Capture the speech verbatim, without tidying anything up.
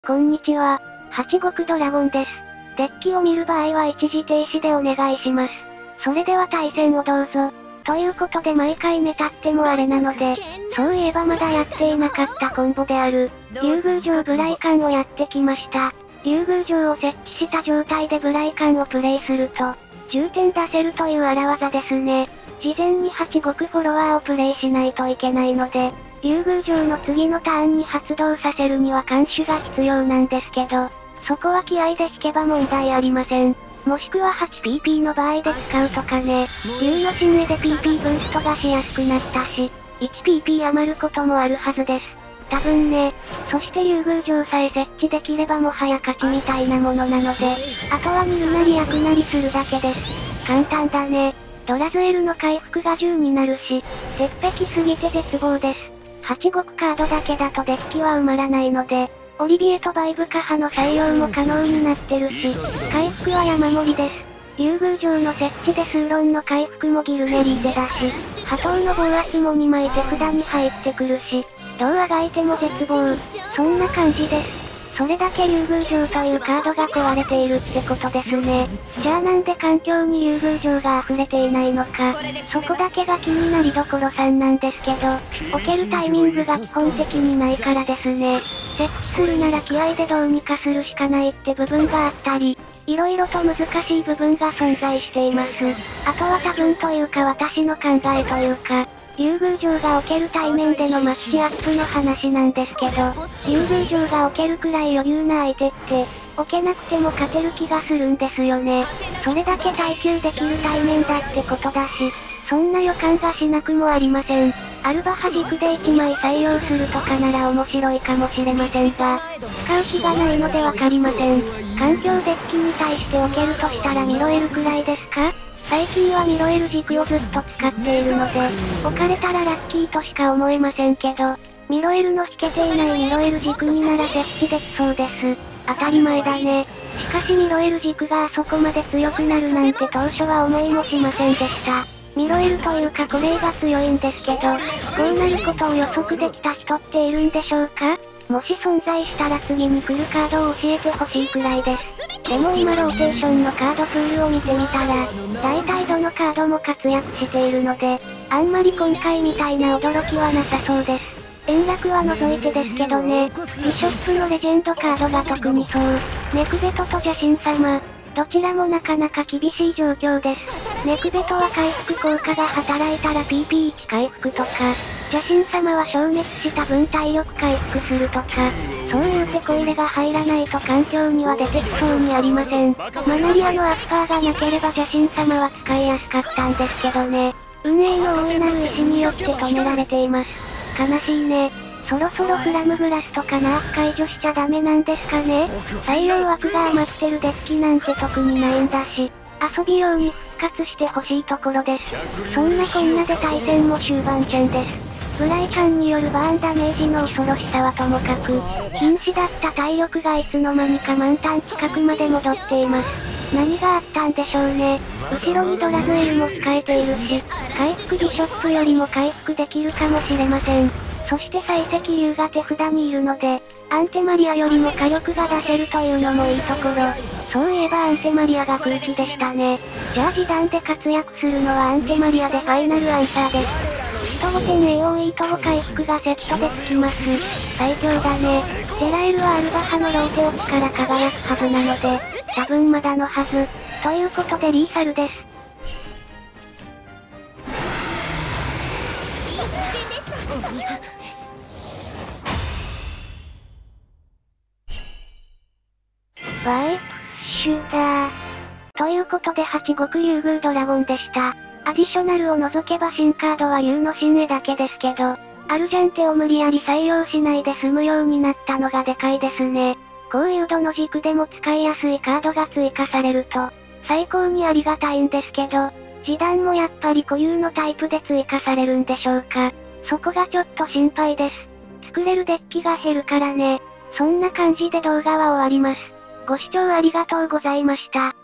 こんにちは。はちごくドラゴンです。デッキを見る場合は一時停止でお願いします。それでは対戦をどうぞ。ということで毎回目立ってもあれなので、そういえばまだやっていなかったコンボである、竜宮城ブライカンをやってきました。竜宮城を設置した状態でブライカンをプレイすると、じゅってん出せるという荒技ですね。事前にはちごくフォロワーをプレイしないといけないので、竜宮城の次のターンに発動させるには監守が必要なんですけど、そこは気合で引けば問題ありません。もしくは はちピーピー の場合で使うとかね。竜の神絵で ピーピー ブーストがしやすくなったし、いちピーピー 余ることもあるはずです。多分ね。そして竜宮城さえ設置できればもはや勝ちみたいなものなので、あとは見るなり焼くなりするだけです。簡単だね。ドラズエルの回復がじゅうになるし、鉄壁すぎて絶望です。はちごくカードだけだとデッキは埋まらないので、オリビエとバイブカハの採用も可能になってるし、回復は山盛りです。竜宮城の設置でスーロンの回復もギルネリーテだし、波動の暴圧もにまい手札に入ってくるし、どうあがいても絶望。そんな感じです。それだけ竜宮城というカードが壊れているってことですね。じゃあなんで環境に竜宮城が溢れていないのか、そこだけが気になりどころさんなんですけど、置けるタイミングが基本的にないからですね。設置するなら気合でどうにかするしかないって部分があったり、色々と難しい部分が存在しています。あとは多分というか私の考えというか、竜宮城が置ける対面でのマッチアップの話なんですけど、竜宮城が置けるくらい余裕な相手って、置けなくても勝てる気がするんですよね。それだけ耐久できる対面だってことだし、そんな予感がしなくもありません。アルバハ軸でいちまい採用するとかなら面白いかもしれませんが、使う気がないのでわかりません。環境デッキに対して置けるとしたらミロエルくらいですか？最近はミロエル軸をずっと使っているので、置かれたらラッキーとしか思えませんけど、ミロエルの引けていないミロエル軸になら設置できそうです。当たり前だね。しかしミロエル軸があそこまで強くなるなんて当初は思いもしませんでした。ミロエルというかこれが強いんですけど、こうなることを予測できた人っているんでしょうか？もし存在したら次に来るカードを教えてほしいくらいです。でも今ローテーションのカードプールを見てみたら、大体どのカードも活躍しているので、あんまり今回みたいな驚きはなさそうです。円楽は除いてですけどね、ビショップのレジェンドカードが特にそう。ネクベトと邪神様、どちらもなかなか厳しい状況です。ネクベトは回復効果が働いたら ピーピーいち 回復とか、邪神様は消滅した分体力回復するとか、そういう手こ入れが入らないと環境には出てきそうにありません。マナリアのアスパーがなければ邪神様は使いやすかったんですけどね。運営の大いなる意志によって止められています。悲しいね。そろそろフラムグラスとかナーフ解除しちゃダメなんですかね？採用枠が余ってるデッキなんて特にないんだし、遊び用に復活してほしいところです。そんなこんなで対戦も終盤戦です。ブライカンによるバーンダメージの恐ろしさはともかく、瀕死だった体力がいつの間にか満タン近くまで戻っています。何があったんでしょうね。後ろにドラズエルも使えているし、回復ビショップよりも回復できるかもしれません。そして採石竜が手札にいるので、アンテマリアよりも火力が出せるというのもいいところ。そういえばアンテマリアが空気でしたね。じゃあ示談で活躍するのはアンテマリアでファイナルアンサーです。いとごてん エーオー イートご回復がセットでつきます。最強だね。テラエルはアルバハのローテオキから輝くはずなので、多分まだのはず。ということでリーサルです。お見事です。ワイプシュだー。ということではちごく竜宮ドラゴンでした。アディショナルを除けば新カードは竜の神絵だけですけど、アルジャンテを無理やり採用しないで済むようになったのがでかいですね。こういうどの軸でも使いやすいカードが追加されると、最高にありがたいんですけど、示談もやっぱり固有のタイプで追加されるんでしょうか。そこがちょっと心配です。作れるデッキが減るからね。そんな感じで動画は終わります。ご視聴ありがとうございました。